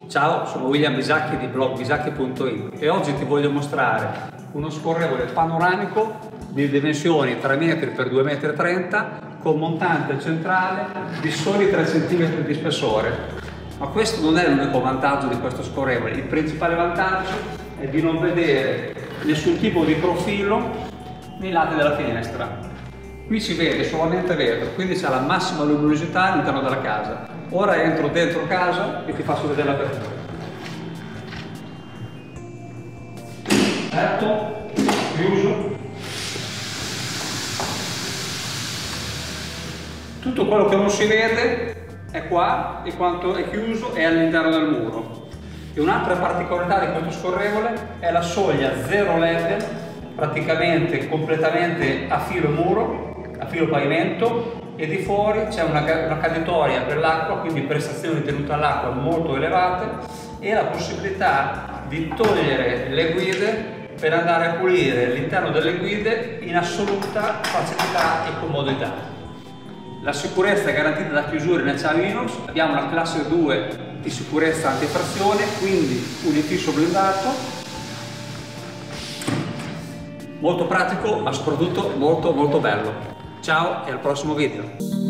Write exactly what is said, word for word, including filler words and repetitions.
Ciao, sono William Bisacchi di blog bisacchi punto it e oggi ti voglio mostrare uno scorrevole panoramico di dimensioni tre metri per due virgola trenta metri con montante centrale di soli tre centimetri di spessore. Ma questo non è l'unico vantaggio di questo scorrevole. Il principale vantaggio è di non vedere nessun tipo di profilo nei lati della finestra. Qui si vede solamente vetro, quindi c'è la massima luminosità all'interno della casa. Ora entro dentro casa e ti faccio vedere l'apertura. Letto, chiuso. Tutto quello che non si vede è qua e quanto è chiuso è all'interno del muro. E un'altra particolarità di questo scorrevole è la soglia zero L E D, praticamente completamente a filo muro, a filo pavimento, e di fuori c'è una, una caditoria per l'acqua, quindi prestazioni di tenuta all'acqua molto elevate e la possibilità di togliere le guide per andare a pulire all'interno delle guide in assoluta facilità e comodità. La sicurezza è garantita da chiusure in acciaio inox, abbiamo la classe due di sicurezza antifrazione, quindi un infisso blindato, molto pratico ma soprattutto molto molto bello. Ciao e al prossimo video!